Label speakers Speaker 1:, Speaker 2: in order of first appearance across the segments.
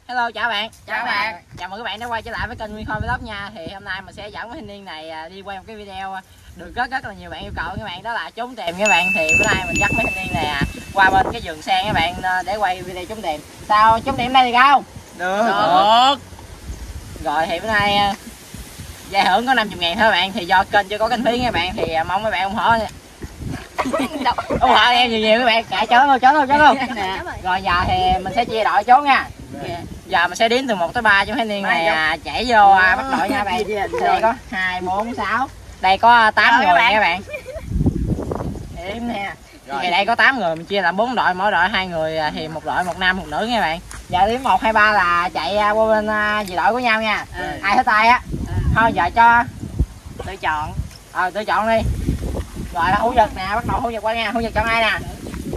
Speaker 1: Hello, chào bạn.
Speaker 2: Chào bạn.
Speaker 1: Chào mừng các bạn đã quay trở lại với kênh Nguyên Khôi Vlog nha. Thì hôm nay mình sẽ dẫn với thanh niên này đi quay một cái video được rất là nhiều bạn yêu cầu các bạn, đó là trốn tìm các bạn. Thì bữa nay mình dắt mấy thanh niên này qua bên cái vườn sen các bạn để quay video trốn tìm. Sao trốn tìm đây thì không? Được. Rồi thì bữa nay giải thưởng có 50.000 thôi các bạn. Thì do kênh chưa có kinh phí các bạn, thì mong mấy bạn ủng hộ. Ủng hộ em nhiều các bạn. Chạy trốn luôn. Rồi giờ thì mình sẽ chia đội trốn nha. Giờ mình sẽ đếm từ 1 tới 3 cho thanh niên này chảy vô bắt đội nha bạn. Đây có 2, 4, 6. Đây có 8 người nha các bạn. Đếm nè. Thì đây có 8 người, mình chia làm 4 đội, mỗi đội 2 người, thì một đội một nam một nữ nha bạn. Giờ đếm 1, 2, 3 là chạy qua bên về đội của nhau nha. Ai hết tay á. Thôi giờ cho tự chọn. Tự chọn đi. Rồi hữu Nhật nè, bắt đầu hữu Nhật qua nha. Hữu Nhật chọn ai nè?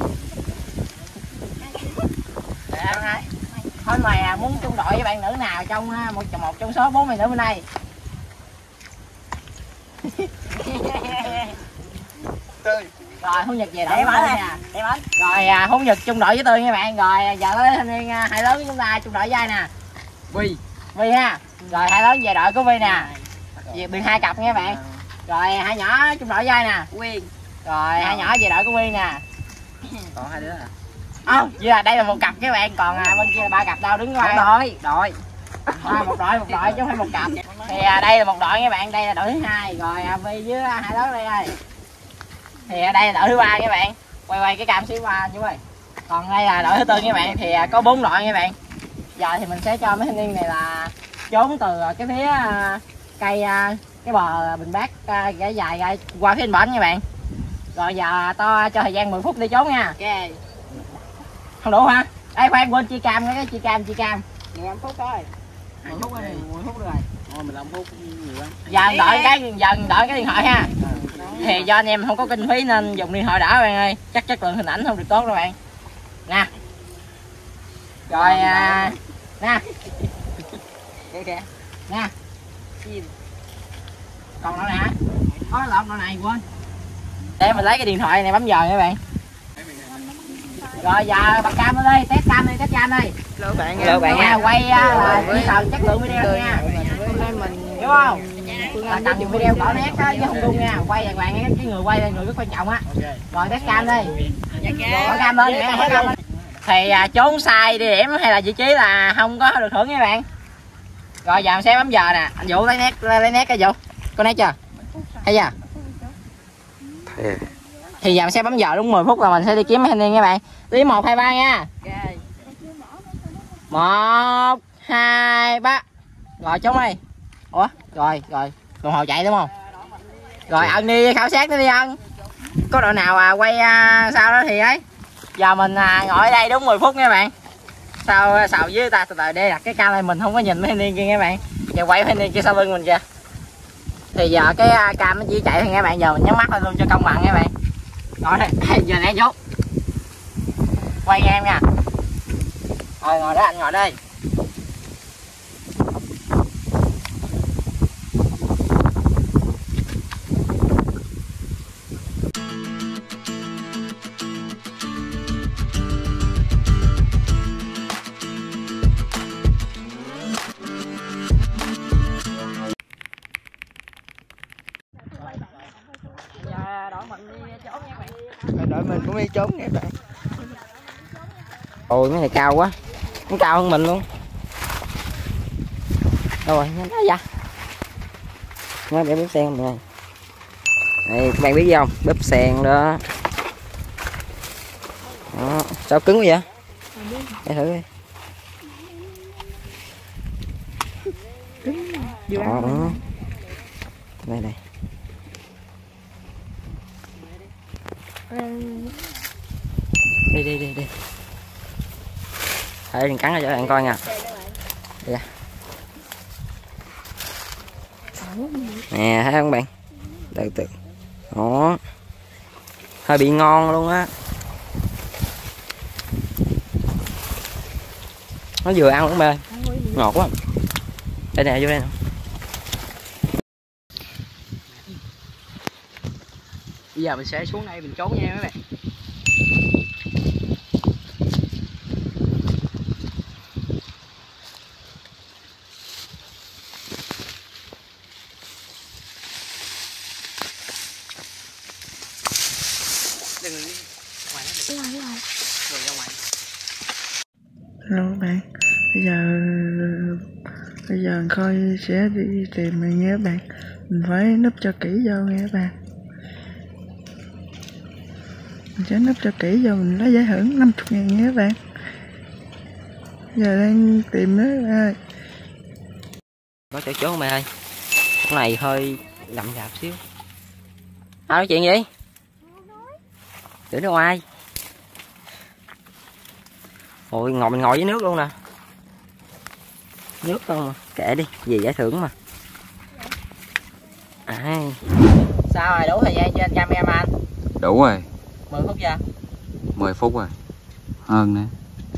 Speaker 1: Thôi mày muốn chung đội với bạn nữ nào trong một trong số 4 bạn nữ bên đây? Rồi Hữu Nhật về đội với nè. Rồi Hữu Nhật chung đội với Tươi nha bạn. Rồi giờ tới thanh niên hai lớn của chúng ta chung đội với ai nè? Vi ha. Rồi hai lớn về đội của Vi nè. Được 2 cặp nha bạn. Rồi hai nhỏ chung đội với ai nè? Quyên. Rồi hai nhỏ về đội của Quyên nè.
Speaker 2: Còn 2 đứa à?
Speaker 1: Vậy là đây là 1 cặp các bạn, còn bên kia là 3 cặp đâu, đứng ngoài đội. Một đội chứ không phải 1 cặp. Thì đây là 1 đội các bạn, đây là đội thứ 2, rồi Vi với hai lớn đây ơi. Thì đây là đội thứ 3 các bạn. Quay cái cam xíu qua chú ơi. Còn đây là đội thứ 4 các bạn, thì có 4 đội các bạn. Giờ thì mình sẽ cho mấy thanh niên này là trốn từ cái phía cây cái bờ Bình Bát dài ra qua phía bên nha bạn. Rồi giờ to cho thời gian 10 phút đi trốn nha. Ok. Không đủ hả? Đây khoan, quên chia cam cái chia cam 15 phút thôi. 2 phút rồi, 10 phút rồi.
Speaker 2: 15 phút nhiều lắm.
Speaker 1: Giờ đợi cái điện thoại ha. Thì do anh em không có kinh phí nên dùng điện thoại đỡ bạn ơi. Chắc chất lượng hình ảnh không được tốt đâu bạn. Nè. Rồi nè. Nè. Còn đâu nè? Có lộn đâu này quên. Để mình lấy cái điện thoại này bấm giờ nha bạn. Rồi giờ bật cam lên đi, test cam đi. Lỡ bạn nha, quay là yêu cầu chất lượng video nha. Hiểu không? Là cần dùng video cỏ nét đó chứ không đun nha. Quay đàng hoàng, cái người quay là người rất quan trọng á. Rồi test cam đi. Bỏ cam lên, thì trốn sai địa điểm hay là vị trí là không có được thưởng nha bạn. Rồi giờ mình sẽ bấm giờ nè. Anh Vũ lấy nét cái Vũ. Có nét chưa? Thấy chưa? Thì giờ mình sẽ bấm giờ đúng 10 phút là mình sẽ đi kiếm thanh niên nha bạn. Đi 1, 2, 3 nha. 1, 2, 3. Rồi trốn đi. Ủa? Rồi. Đồng hồ chạy đúng không? Rồi Ân đi khảo sát nó đi Ân. Có đội nào quay sau đó thì ấy. Giờ mình ngồi ở đây đúng 10 phút nha bạn. Sao với ta từ từ để đặt cái cam này mình không có nhìn mấy thanh niên kia nha bạn. Giờ quay thanh niên kia sau lưng mình kìa. Thì giờ cái cam nó chỉ chạy thôi nha bạn, giờ mình nhắm mắt lên luôn cho công bằng nha bạn. Rồi đây, giờ nè chút. Quay nha em nha. Rồi ngồi đó anh, ngồi đây.
Speaker 2: Đội mình cũng đi trốn nè bạn.
Speaker 1: Ôi cái này cao quá. Nó cao hơn mình luôn. Đâu rồi, nhanh ra vậy. Nó để bếp sen mọi người. Đây, các bạn biết gì không? Bếp sen đó. Đó. Sao cứng quá vậy? Để thử đi. Đó. Đây. Đi. Để đừng cắn cho bạn coi nha. Đây. Nè thấy không bạn? Từ. Đó. Hơi bị ngon luôn á. Nó vừa ăn cũng mê. Ngọt quá. Đây nè, vô đây nè. Bây giờ mình sẽ xuống đây mình trốn nha mấy bạn.
Speaker 2: Hello các bạn. Bây giờ Khôi sẽ đi tìm mình nha các bạn. Mình phải nấp cho kỹ vô nha các bạn. Mình sẽ nấp cho kỹ vô, mình lấy giải thưởng 50.000 nha các bạn. Giờ đang tìm đó ơi.
Speaker 1: Có chỗ trốn không mày ơi? Cái này hơi rậm rạp xíu. Nói chuyện gì? Tưởng đâu ai? Ôi mình ngồi dưới nước luôn nè. Nước không mà, kệ đi, gì giải thưởng mà. Sao rồi, đủ thời gian trên cameraman?
Speaker 3: Đủ rồi.
Speaker 1: 10 phút chưa?
Speaker 3: 10 phút rồi. Hơn nữa.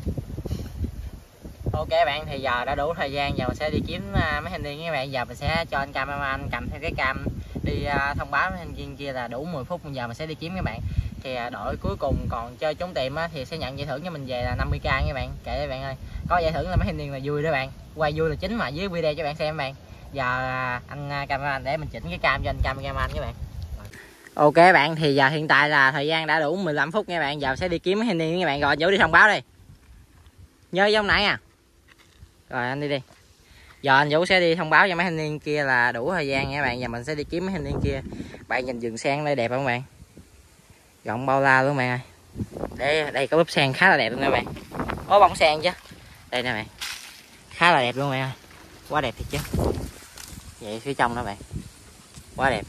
Speaker 1: Ok bạn, thì giờ đã đủ thời gian, giờ mình sẽ đi kiếm mấy thanh niên các bạn. Giờ mình sẽ cho anh cameraman cầm theo cái cam đi thông báo với thanh niên kia là đủ 10 phút. Bây giờ mình sẽ đi kiếm các bạn. Thì đội cuối cùng còn chơi trốn tìm á, thì sẽ nhận giải thưởng cho mình về là 50k các bạn. Kệ các bạn ơi, có giải thưởng là mấy thanh niên là vui đó bạn. Quay vui là chính mà, dưới video cho bạn xem các bạn. Giờ anh cameraman để mình chỉnh cái cam cho anh cameraman các bạn. Ok bạn, thì giờ hiện tại là thời gian đã đủ 15 phút nha bạn. Giờ sẽ đi kiếm mấy thanh niên các bạn. Rồi Vũ đi thông báo đi, nhớ giống nãy à. Rồi anh đi đi. Giờ anh Vũ sẽ đi thông báo cho mấy thanh niên kia là đủ thời gian nha bạn. Giờ mình sẽ đi kiếm mấy thanh niên kia. Bạn nhìn vườn sen đây đẹp không bạn? Rộng bao la luôn bạn ơi. Đây có búp sen khá là đẹp luôn nha bạn. Có bông sen chứ. Đây nè bạn. Khá là đẹp luôn bạn ơi. Quá đẹp thiệt chứ. Vậy phía trong đó bạn. Quá đẹp.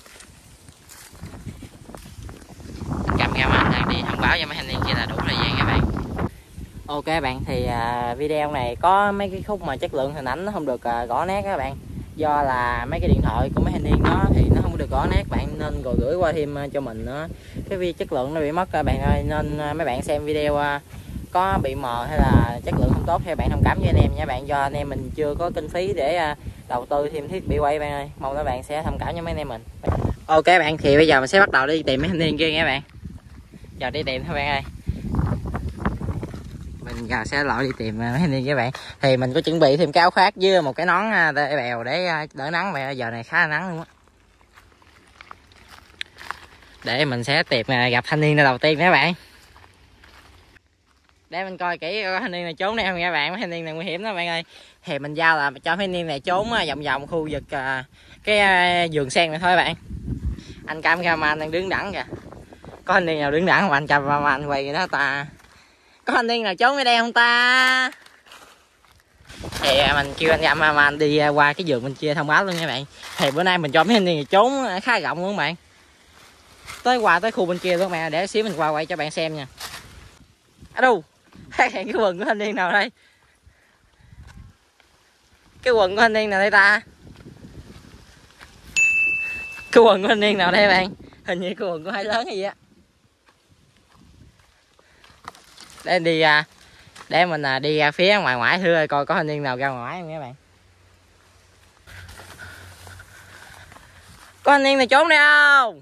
Speaker 1: Cameraman đang đi thông báo cho mấy thanh niên kia là đủ thời gian các bạn. Ok bạn, thì video này có mấy cái khúc mà chất lượng hình ảnh nó không được rõ nét các bạn. Do là mấy cái điện thoại của mấy thanh niên đó thì nó không được rõ nét bạn, nên rồi gửi qua thêm cho mình nữa. Cái chất lượng nó bị mất các bạn ơi, nên mấy bạn xem video có bị mờ hay là chất lượng không tốt thì bạn thông cảm với anh em nha bạn. Do anh em mình chưa có kinh phí để đầu tư thêm thiết bị quay bạn ơi. Mong các bạn sẽ thông cảm cho mấy anh em mình. Ok bạn, thì bây giờ mình sẽ bắt đầu đi tìm mấy thanh niên kia nha bạn. Giờ đi tìm thôi bạn ơi. Mình giờ sẽ lội đi tìm mấy thanh niên các bạn. Thì mình có chuẩn bị thêm cái áo khoác với một cái nón bèo để đỡ nắng bạn ơi. Giờ này khá là nắng luôn á. Để mình sẽ tìm gặp thanh niên đầu tiên các bạn. Để mình coi kỹ coi thanh niên này trốn đây không nha bạn. Mấy thanh niên này nguy hiểm đó bạn ơi. Thì mình giao là cho thanh niên này trốn vòng vòng khu vực cái vườn sen này thôi bạn. Anh cameraman đang đứng đẳng kìa. Có thanh niên nào đứng đẳng không anh cameraman quay vậy đó ta? Có thanh niên nào trốn ở đây không ta? Thì mình kêu anh cameraman đi qua cái vườn bên kia thông báo luôn nha bạn. Thì bữa nay mình cho mấy thanh niên này trốn khá rộng luôn bạn. Tới khu bên kia luôn mẹ, để xíu mình qua quay cho bạn xem nha. À đâu? Cái quần của thanh niên nào đây? Cái quần của thanh niên nào đây ta? Cái quần của thanh niên nào đây bạn? Hình như cái quần của hai lớn hay gì á. Để mình đi ra phía ngoài ngoại thử coi có thanh niên nào ra ngoài không các bạn. Có thanh niên nào trốn đây không?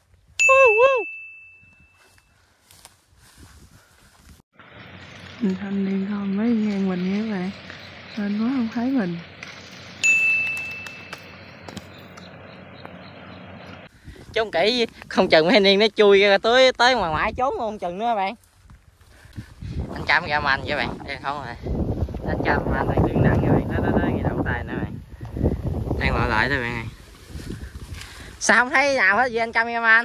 Speaker 2: Thanh niên không mới ngang mình nha các bạn, nên nó không thấy mình.
Speaker 1: Trốn kỹ không chừng mấy thanh niên nó chui ra tới ngoài ngoại trốn không chừng nữa các bạn. Anh cameraman các bạn, đây không rồi. Anh cameraman đang đứng đẳng các bạn, nó cái đầu tay nữa bạn. Đang gọi lại thôi bạn ơi. Sao không thấy nào hết vậy anh cameraman?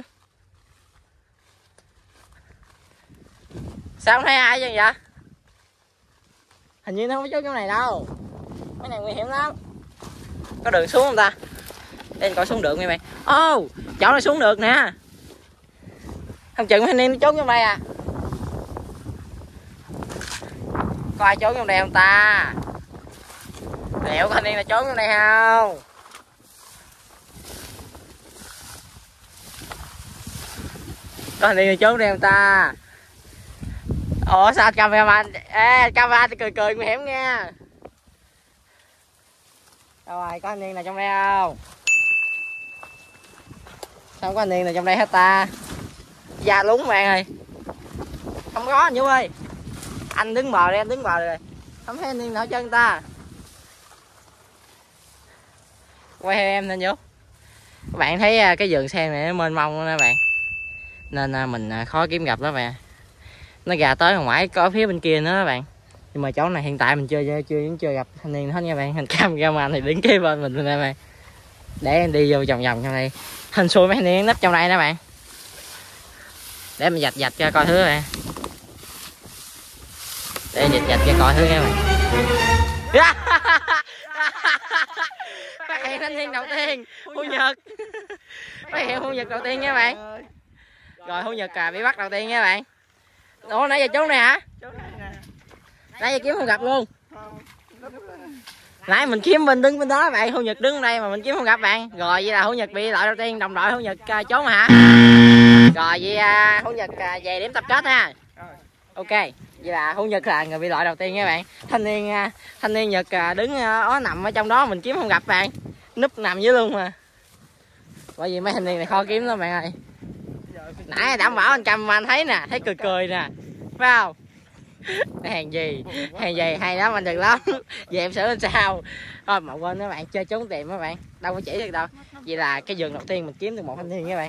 Speaker 1: Sao không thấy ai chứ vậy? Hình như nó không có trốn chỗ này đâu. Cái này nguy hiểm lắm. Có đường xuống không ta? Để anh coi xuống được nha bạn. Ô, chỗ này xuống được nè. Không chừng mấy thanh niên nó trốn trong đây à. Có ai trốn trong đây không ta? Liệu có thanh niên là trốn trong đây không? Có thanh niên là trốn đây không ta? Ủa sao anh cameraman? Ê camera cười nguy hiểm nha. Rồi có thanh niên nào trong đây không? Sao không có thanh niên nào trong đây hết ta? Da lúng bạn ơi. Không có anh Vũ ơi. Anh đứng bờ đây, anh đứng bờ rồi. Không thấy thanh niên nào chân ta. Quay theo em nên Vũ. Các bạn thấy cái vườn sen này nó mênh mông đó bạn. Nên mình khó kiếm gặp đó bạn. Nó gà tới ngoài có phía bên kia nữa đó bạn. Nhưng mà chỗ này hiện tại mình chưa gặp thanh niên hết nha bạn. Thành cameraman thì đứng kế bên mình nè bạn. Để em đi vô vòng vòng trong đây. Hình xui mấy thanh niên nấp trong đây nè bạn. Để mình dạch cho coi thứ bạn. Để dạch cho coi thứ nha bạn. Phát hiện thanh niên đầu tiên, Hữu Nhật. Phát hiện Hữu Nhật đầu tiên nha bạn. Rồi Hữu Nhật bị bắt đầu tiên nha bạn. Ủa nãy giờ trốn này hả? Nãy giờ kiếm không gặp luôn. Nãy mình kiếm mình đứng bên đó bạn, Hữu Nhật đứng đây mà mình kiếm không gặp bạn. Rồi vậy là Hữu Nhật bị loại đầu tiên, đồng đội Hữu Nhật trốn hả? Rồi vậy Hữu Nhật về điểm tập kết ha. Ok, vậy là Hữu Nhật là người bị loại đầu tiên nha bạn. Thanh niên Nhật đứng nằm ở trong đó mình kiếm không gặp bạn. Núp nằm dưới luôn mà. Bởi vì mấy thanh niên này khó kiếm lắm bạn ơi. Nãy đảm bảo anh cầm mà anh thấy nè, thấy cười nè. Phải không? Hàng gì hay lắm anh, được lắm. Về em sửa lên sao. Thôi mà quên các bạn, chơi trốn tìm các bạn, đâu có chỉ được đâu. Vậy là cái vườn đầu tiên mình kiếm được một thanh niên các bạn.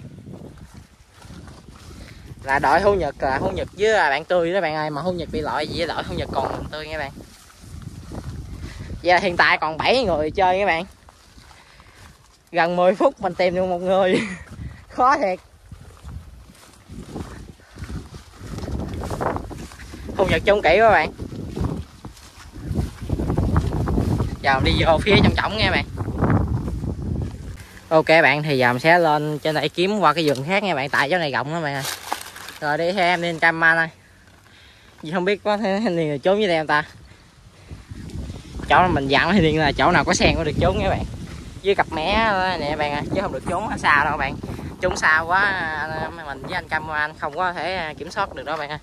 Speaker 1: Là đội Hữu Nhật, Hữu Nhật với bạn Tươi đó bạn ơi. Mà Hữu Nhật bị loại với đội Hữu Nhật còn mình Tươi nha bạn. Vậy là hiện tại còn 7 người chơi các bạn. Gần 10 phút mình tìm được một người. Khó thiệt. Hữu Nhật trông kỹ các bạn. Giờ mình đi vô phía trong trỏng nha bạn. Ok bạn, thì giờ mình sẽ lên trên đây kiếm qua cái vườn khác nha bạn. Tại chỗ này rộng lắm bạn ơi. Rồi đi theo em lên camera thôi. Vì không biết có thanh niên trốn với em ta. Chỗ mình dặn thanh niên là chỗ nào có sen có được trốn nha bạn. Với cặp mé nè bạn ơi, chứ không được trốn xa đâu bạn. Trốn xa quá mình với anh cameraman không có thể kiểm soát được đó bạn ơi.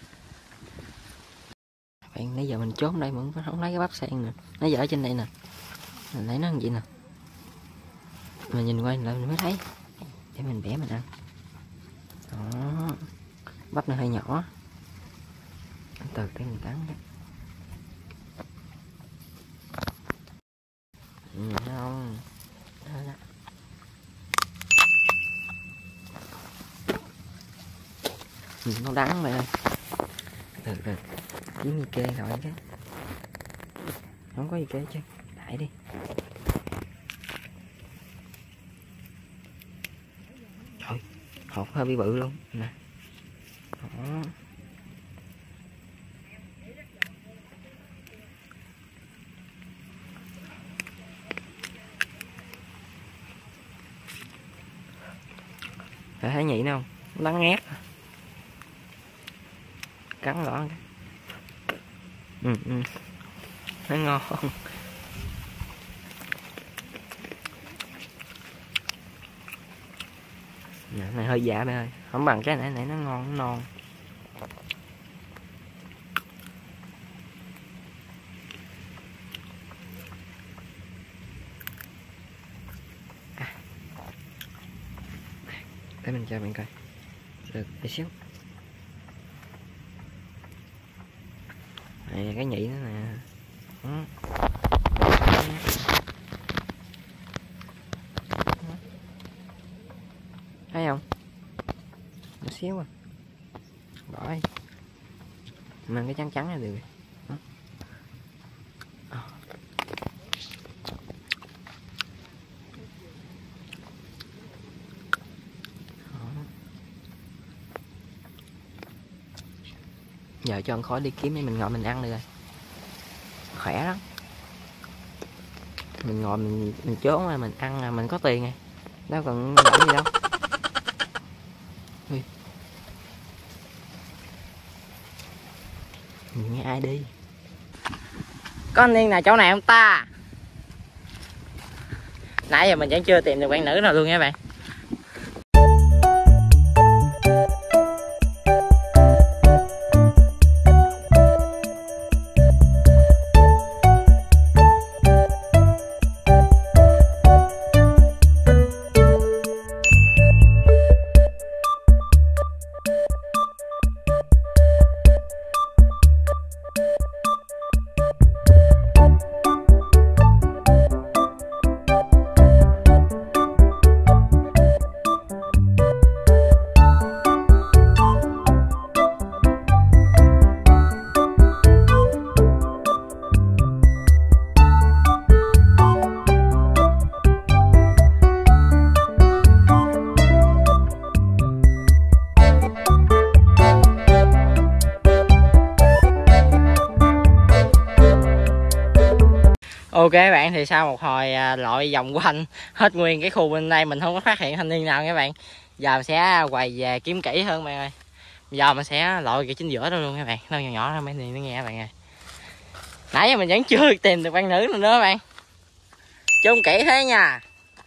Speaker 1: Bạn nãy giờ mình trốn đây mà không lấy cái bắp sen nữa. Nó giờ ở trên đây nè. Mình lấy nó làm gì nè. Mình nhìn quay lại mình mới thấy. Để mình bẻ mình ăn. Đó. Bắp này hơi nhỏ. Từ cái mình cắn. Không. Nó đắng mày ơi. Từ kiếm kê rồi cái. Không có gì kê chứ. Đại đi. Trời, hột hơi bị bự luôn nè. Đó. Thấy nhị nó không? Nó đắng ngát. Cắn rõ cái. Nó ngon. Này hơi dạ mẹ ơi, không bằng cái này nó ngon, nó non. Để mình cho bạn coi. Được, để xíu. Này cái nhị nữa nè. Đó. Thấy không? Một xíu à. Rồi. Mình cái trắng trắng là được. Đó. Giờ cho ăn khỏi đi kiếm để mình ngồi mình ăn được rồi. Khỏe lắm. Mình ngồi mình trốn mà mình ăn là mình có tiền này. Đâu cần làm gì đâu. Ui. Mình nghe ai đi. Có anh niên nào chỗ này không ta? Nãy giờ mình vẫn chưa tìm được bạn nữ nào luôn nha bạn. Ok bạn, thì sau một hồi lội vòng quanh hết nguyên cái khu bên đây mình không có phát hiện thanh niên nào các bạn. Giờ mình sẽ quay về kiếm kỹ hơn bạn ơi. Giờ mình sẽ lội cái chính giữa đó luôn các bạn, nó nhỏ nhỏ thôi mấy này nó nghe bạn ơi. Nãy giờ mình vẫn chưa tìm được bạn nữ nào nữa bạn. Trông kỹ thế nha.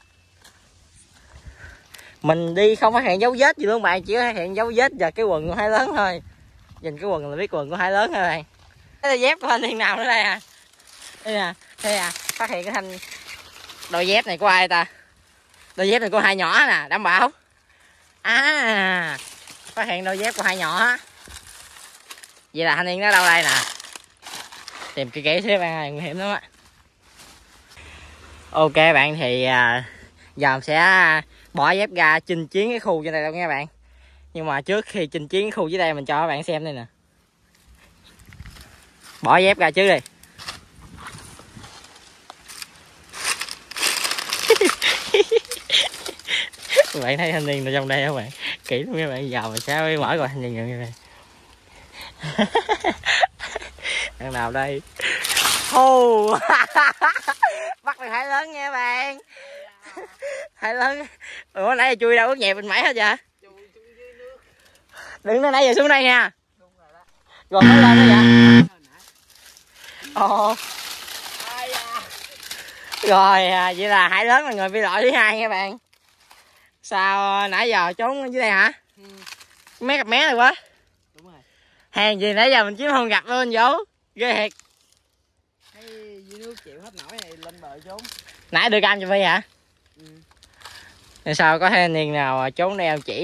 Speaker 1: Mình đi không phát hiện dấu vết gì luôn bạn, chỉ phát hiện dấu vết và cái quần của Hai Lớn thôi. Nhìn cái quần là biết quần của Hai Lớn thôi bạn. Cái đôi dép của thanh niên nào nữa đây à? Đây nè, đây à, phát hiện cái thanh đôi dép này của ai ta? Đôi dép này của Hai nhỏ nè, đảm bảo. À, phát hiện đôi dép của Hai nhỏ. Vậy là thanh niên nó đâu đây nè. Tìm kỹ kỹ xíu bạn ơi, nguy hiểm lắm á. Ok bạn, thì giờ mình sẽ bỏ dép ra chinh chiến cái khu trên đây đâu nha bạn. Nhưng mà trước khi chinh chiến cái khu dưới đây mình cho các bạn xem đây nè. Bỏ dép ra trước đi. Các bạn thấy thanh niên ở trong đây không bạn? Kỹ lắm các bạn, giờ mình sẽ mở coi thanh niên như này. Thằng nào đây? Hù. Bắt được Hai Lớn nha bạn. Hai Lớn. Ủa nãy giờ chui đâu ướt nhẹp mình mãi hết vậy? Đừng nói nãy giờ xuống đây nha. Rồi mới lên đó vậy. Ồ. Rồi vậy là Hai Lớn là người bị loại thứ hai nha bạn. Sao nãy giờ trốn ở dưới đây hả? Mé cặp mé này quá. Đúng rồi. Hàng gì nãy giờ mình kiếm không gặp luôn Vũ. Ghê thiệt.
Speaker 2: Thấy dưới nước chịu hết nổi này lên bờ trốn.
Speaker 1: Nãy đưa cam cho Phi hả? Ừ. Rồi sao có thanh niên nào trốn đeo chỉ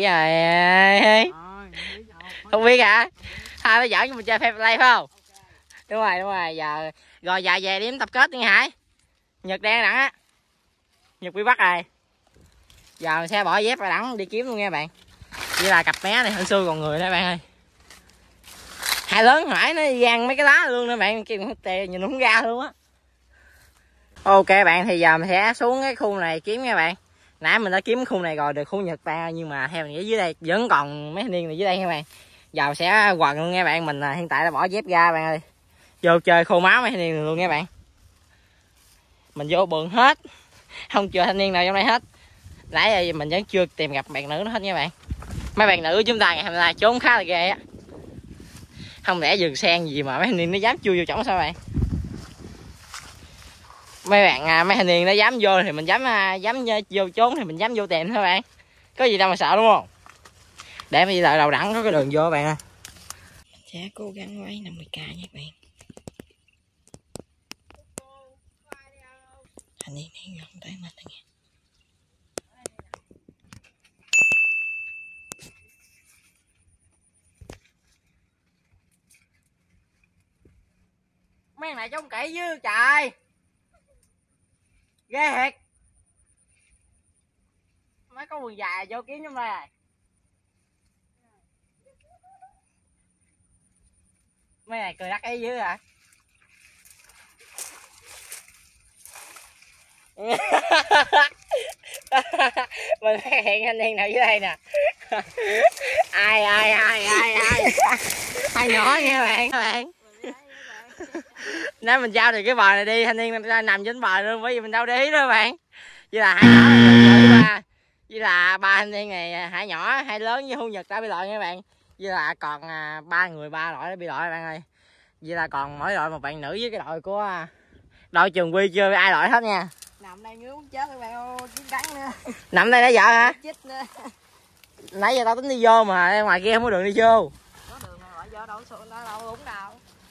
Speaker 1: không biết hả? Hai mới dẫn cho mình chơi fair play phải không? Okay. Đúng rồi, giờ rồi giờ về điểm tập kết đi Hải. Nhật đen đẳng á. Nhật bị bắt rồi. Giờ mình sẽ bỏ dép ra đẳng đi kiếm luôn nha bạn. Chỉ là cặp mé này hên xui còn người đó bạn ơi. Hai Lớn hỏi nó gan mấy cái lá luôn nữa bạn, kia nhìn không ra luôn á. Ok bạn, thì giờ mình sẽ xuống cái khu này kiếm nha bạn. Nãy mình đã kiếm khu này rồi, được khu Nhật bạn, nhưng mà theo mình nghĩ dưới đây vẫn còn mấy thanh niên này dưới đây nha bạn. Giờ mình sẽ quần luôn nha bạn, mình hiện tại đã bỏ dép ra bạn ơi. Vô chơi khô máu mấy thanh niên này luôn nha bạn. Mình vô bường hết, không chờ thanh niên nào trong đây hết. Nãy giờ mình vẫn chưa tìm gặp bạn nữ nữa hết nha bạn. Mấy bạn nữ của chúng ta ngày hôm nay trốn khá là ghê á. Không lẽ rừng sen gì mà mấy thanh niên nó dám chui vô trỏng sao bạn? Mấy thanh niên nó dám vô thì mình dám vô trốn thì mình dám vô tìm thôi bạn. Có gì đâu mà sợ đúng không? Để bây giờ đầu đẳng có cái đường vô bạn ơi. Mình sẽ cố gắng quay 50k nha bạn. Thanh niên này gần tới mình nghe. Mấy này trông kỹ dữ trời. Ghê thiệt. Mấy có quần dài vô kiếm trong đây rồi. Mấy này cười đắc ý dữ hả? Mình phát hiện thanh niên nào dưới đây nè. ai hai nhỏ nha bạn. Nếu mình giao thì cái bờ này đi, thanh niên nằm trên bờ luôn, bởi vì mình đâu để ý đó bạn. Vậy là hai nhỏ là ba, vậy là ba thanh niên này, hai nhỏ hai lớn với Hưu Nhật đã bị loại nha bạn. Vậy là còn ba người ba đội đã bị loại bạn ơi. Vậy là còn mỗi đội một bạn nữ với cái đội của đội trường Quy chưa ai loại hết nha.
Speaker 2: Nằm đây ngứa muốn chết các bạn ơi, chiến đắng nữa.
Speaker 1: Nằm đây nãy giờ hả?
Speaker 2: Chết nữa.
Speaker 1: Nãy giờ tao tính đi vô mà ngoài kia không có đường đi vô.
Speaker 2: Có đường mà loại vô đâu đúng đâu.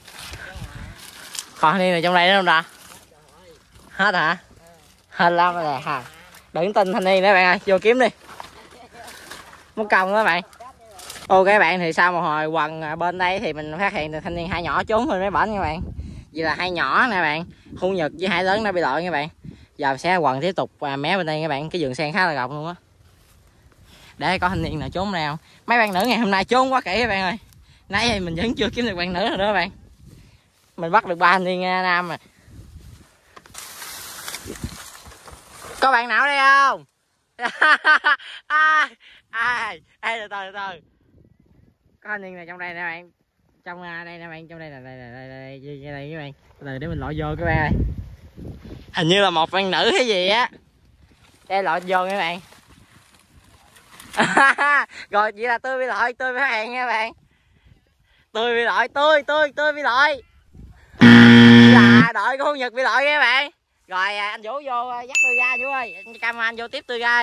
Speaker 1: Còn đi này trong đây nữa không ta? Hết hả? Hết lắm rồi hả? Đừng tin thanh niên nữa bạn ơi, vô kiếm đi. Mất công đó bạn. Ok bạn, thì sau một hồi quần bên đây thì mình phát hiện được thanh niên hai nhỏ trốn hơn mấy bển nha bạn. Vậy là hai nhỏ nè bạn, Hưu Nhật với hai lớn đã bị loại nha bạn. Giờ mình sẽ quần tiếp tục mé bên đây nha bạn, cái vườn sen khá là rộng luôn á. Để có thanh niên nào trốn nào. Mấy bạn nữ ngày hôm nay trốn quá kỹ các bạn ơi. Nãy giờ mình vẫn chưa kiếm được bạn nữ nào đó bạn. Mình bắt được ba thanh niên nam rồi. Có bạn nào đây không? Ai từ từ. Có thanh niên này trong đây nè bạn. Trong đây nè bạn, trong đây là đây các bạn. Từ để mình lội vô các bạn ơi. Hình như là một bạn nữ hay gì á. Đây lọt vô nha bạn. Rồi vậy là tôi bị loại, tôi bị phát hiện nha bạn. Tôi bị loại, tôi bị loại. Là đội của Hữu Nhật bị loại nha bạn. Rồi anh Vũ vô dắt tôi ra Vũ ơi, cam anh vô tiếp tôi ra.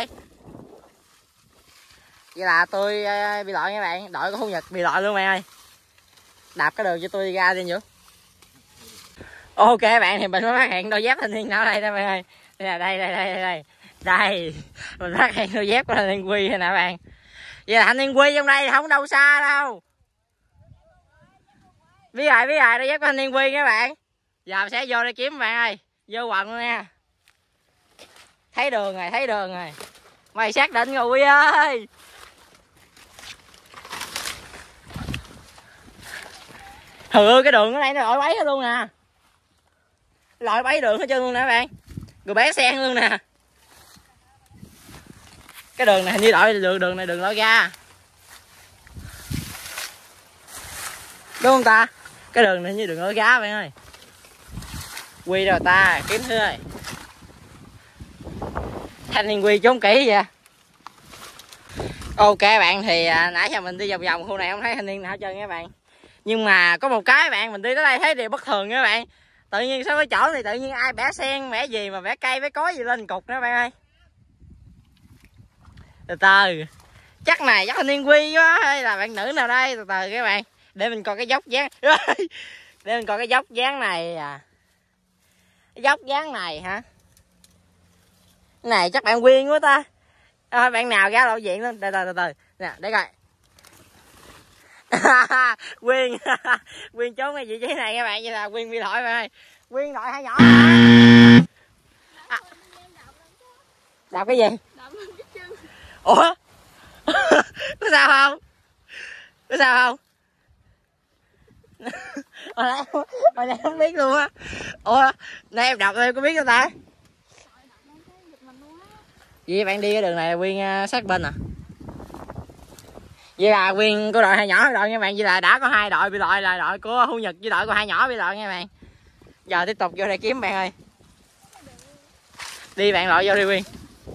Speaker 1: Vậy là tôi bị loại nha bạn, đội của Hữu Nhật bị loại luôn bạn ơi. Đạp cái đường cho tôi đi ra đi Vũ. Ok bạn, thì mình mới phát hiện đôi dép thanh niên nào đây nè bạn ơi. Đây, mình phát hiện đôi dép của thanh niên Quy nè bạn. Vậy là thanh niên Quy trong đây không đâu xa đâu. Biết rồi, đôi dép của thanh niên Quy các bạn. Giờ mình sẽ vô đây kiếm bạn ơi. Vô quần luôn nha. Thấy đường rồi. Mày xác định rồi Quy ơi. Cái đường ở đây nó lội bấy hết luôn nè. Lội bấy đường hết trơn luôn nè bạn. Rồi bé sen luôn nè. Cái đường này hình như lội đường này đường lội ra. Đúng không ta? Cái đường này như đường lội ra bạn ơi. Quy đâu ta, kiếm thứ ơi. Thanh niên Quy trốn kỹ vậy. Ok bạn, thì nãy giờ mình đi vòng vòng khu này không thấy thanh niên nào hết trơn các bạn. Nhưng mà có một cái bạn, mình đi tới đây thấy điều bất thường các bạn. Tự nhiên sao cái chỗ này tự nhiên ai bẻ sen, bẻ gì mà bẻ cây, bẻ cối gì lên cục nữa bạn ơi. Từ từ. Chắc này chắc thanh niên Quy quá hay là bạn nữ nào đây, từ từ các bạn. Để mình coi cái dốc dáng. Để mình coi cái dốc dáng này à. Cái dốc dáng này hả? Cái này chắc bạn Quyên quá ta. Bạn nào ra lộ diện lên. Từ từ. Nè, để coi. Quyên. Quyên trốn ngay vị trí này các bạn. Vậy là Quyên bị lỗi bạn ơi. Quyên lỗi hay nhỏ hả? Đạp cái gì? Ủa? Có sao không? Hồi nãy không biết luôn á. Ủa? Nay em đạp em có biết không ta? Vậy bạn đi cái đường này Quyên sát bên à? Vậy là Quyên của đội hai nhỏ đội nha bạn. Vậy là đã có hai đội bị loại, là đội của Hữu Nhật với đội của hai nhỏ bị loại nha bạn. Giờ tiếp tục vô đây kiếm bạn ơi. Đi bạn loại vô đi Quyên.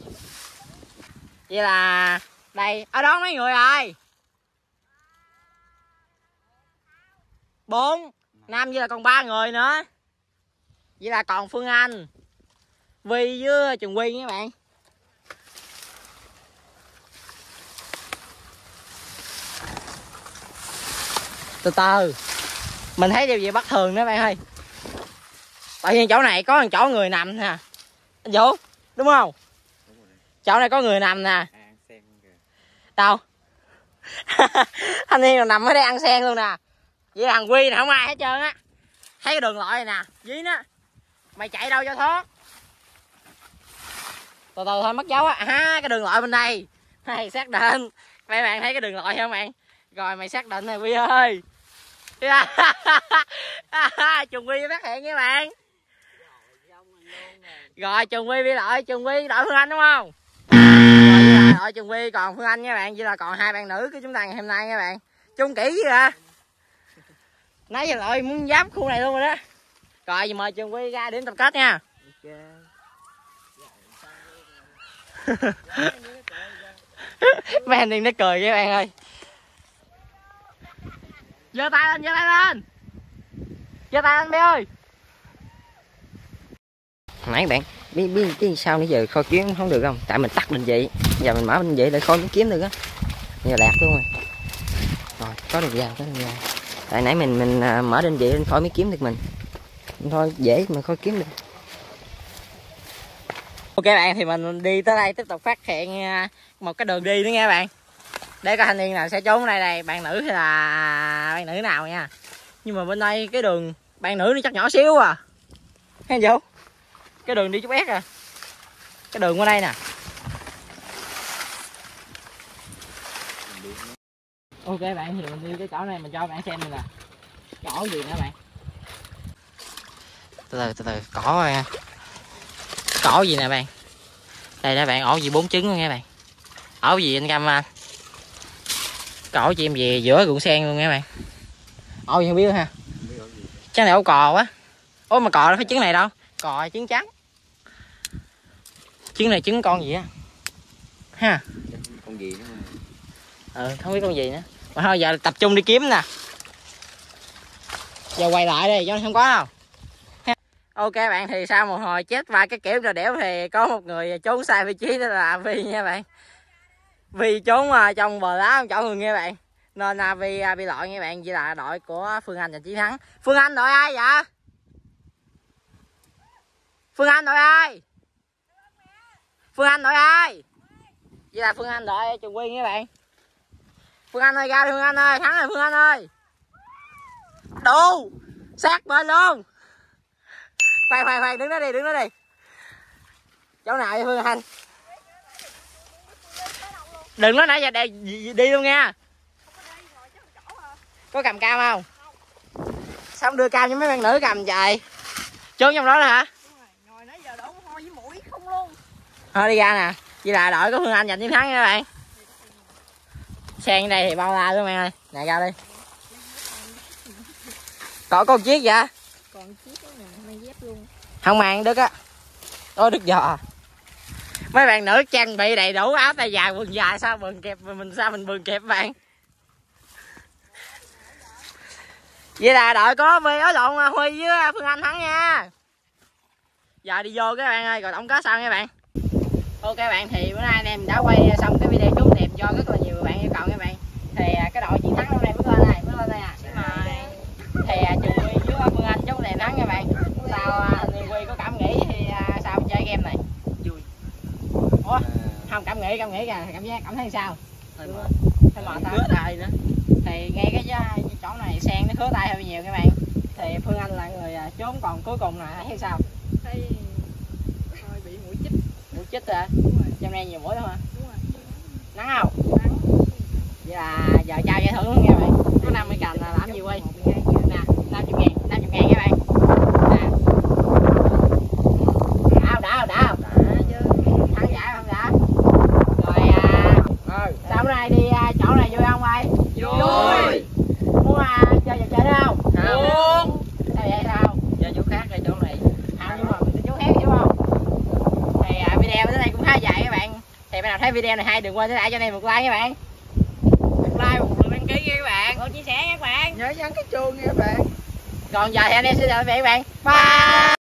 Speaker 1: Vậy là đây, ở đó mấy người rồi? 4, Nam với là còn 3 người nữa. Vậy là còn Phương Anh, Vi với Trường Quy nha bạn. Từ từ. Mình thấy điều gì bất thường nữa bạn ơi. Tự nhiên chỗ này có một chỗ người nằm nè. Anh Vũ, đúng không? Chỗ này có người nằm nè. Đâu? Thanh niên nào nằm ở đây ăn sen luôn nè. Vậy thằng Quy này không ai hết trơn á. Thấy cái đường lội này nè, dí nó. Mày chạy đâu cho thoát. Từ từ thôi mất dấu á. Cái đường lội bên đây. Mày xác định. Mấy bạn thấy cái đường lội không bạn? Rồi mày xác định này Quy ơi. Trường Quy phát hiện nha bạn. Rồi Trường Quy bị lội, Trường Quy đội Phương Anh đúng không? Rồi đội Trường Quy còn Phương Anh nha bạn. Vậy là còn hai bạn nữ của chúng ta ngày hôm nay nha bạn. Chung kỹ chứ à. Nãy giờ lội muốn giáp khu này luôn rồi đó. Rồi giờ mời Trường Quy ra điểm tập kết nha. Mấy anh điên nó cười với bạn ơi. Giơ tay lên. Giơ tay lên bé ơi. Nãy bạn biết cái sao nãy giờ khôi kiếm không được không? Tại mình tắt định vị. Giờ mình mở định vị để khôi mới kiếm được á. Giờ lạc luôn rồi. Rồi, có đường vào. Tại nãy mình mở định vị lên khôi mới kiếm được mình. Thôi dễ mà khôi kiếm được. Ok bạn, thì mình đi tới đây tiếp tục phát hiện một cái đường đi nữa nha bạn. Để coi thanh niên nào sẽ trốn ở đây này, bạn nữ hay là bạn nữ nào nha. Nhưng mà bên đây cái đường bạn nữ nó chắc nhỏ xíu à. Thấy không? Cái đường đi chút ép à. Cái đường qua đây nè. Ok bạn, thì mình đi cái chỗ này mình cho bạn xem này nè. Chỗ gì nữa bạn? Từ từ cỏ rồi nha. Cỏ gì nè bạn? Đây nè bạn, ổ gì 4 trứng luôn nha bạn. Ổ gì anh Cam anh? Cỏ chim gì giữa ruộng sen luôn nha bạn. Ổ gì không biết ha. Chắc này ổ cò quá. Ủa mà cò nó phải trứng này đâu. Cò trứng trắng. Trứng này trứng con gì á ha?
Speaker 3: Con gì nữa mà.
Speaker 1: Không biết con gì nữa. Mà thôi giờ tập trung đi kiếm nè. Giờ quay lại đi cho không có đâu. Ok bạn, thì sau một hồi chết vài cái kiểu trò đẻo thì có một người trốn sai vị trí, đó là Vi nha bạn. Vi trốn trong bờ lá không chỗ người nghe bạn, nên Vi bị loại nghe bạn. Vậy là đội của Phương Anh giành chiến thắng. Phương Anh đội ai vậy? Phương Anh đội ai? Phương Anh đội ai? Vậy là Phương Anh đội Trường Quy nghe bạn. Phương Anh ơi ra đi Phương Anh ơi, thắng rồi Phương Anh ơi. Đu sát bên luôn. Khoan đứng đó đi chỗ nào vậy Phương Anh? Đừng nói nãy giờ đi luôn nha. Có cầm cam không? Sao không đưa cam cho mấy bạn nữ cầm trời? Trốn trong đó đó hả?
Speaker 4: Ngồi nãy giờ đổ hôi với mũi không luôn.
Speaker 1: Thôi đi ra nè. Vậy là đội của Phương Anh giành chiến thắng nha các bạn. Sen đây thì bao la luôn em ơi. Nè ra đi. Có con chiếc vậy?
Speaker 4: Còn chiếc đó nè, mang dép luôn.
Speaker 1: Không mang Đức á. Ôi Đức giò. Mấy bạn nữ trang bị đầy đủ áo tay dài quần dài, sao bừng kẹp mình bừng kẹp bạn. Vậy là đội có Vi ở lộn Huy với Phương Anh thắng nha. Giờ đi vô các bạn ơi, rồi tổng kết sao nha bạn. Ok bạn, thì bữa nay anh em đã quay xong cái video trốn tìm do rất là nhiều bạn yêu cầu nha bạn. Thì cái đội chiến thắng hôm nay bước lên đây à. Xin mời. Thì Trường Quy với Phương Anh trốn tìm thắng nha bạn. Sao Trường Quy có cảm nghĩ thì sao chơi game này? Vui. Ủa? Không, cảm nghĩ kìa, cảm thấy sao? Hơi mệt khứa tay nữa. Thì ngay cái chỗ này sen nó khứa tay hơi nhiều các bạn. Thì Phương Anh là người trốn, còn cuối cùng là thấy sao?
Speaker 4: Thấy thôi bị mũi chích.
Speaker 1: Mũi chích rồi. Trong này nhiều mũi lắm hả?
Speaker 4: Đúng rồi.
Speaker 1: Nắng không?
Speaker 4: Nắng.
Speaker 1: Vậy là giờ trao giải thưởng luôn nha bạn. Có 50 cành là làm gì Quy? Nè, 50.000 các bạn. Nè. Đảo. Thắng giải không đã? Rồi sao bữa nay đi chỗ này vui không Quy?
Speaker 3: Vui.
Speaker 1: Muốn chơi trò chơi nữa không?
Speaker 3: Muốn.
Speaker 1: Sao vậy sao?
Speaker 3: Giờ chỗ khác hay chỗ này?
Speaker 1: Nhưng mà mình sẽ chú khác hiểu không? Thì video tới đây cũng khá dài các bạn. Thì bạn nào thấy video này hay đừng quên để lại cho này một like các bạn. Một like, một lượt đăng ký nha các bạn. Một chia sẻ nha các bạn.
Speaker 2: Nhớ nhấn cái chuông nha các bạn.
Speaker 1: Còn giờ thì anh em sẽ chào các bạn. Bye.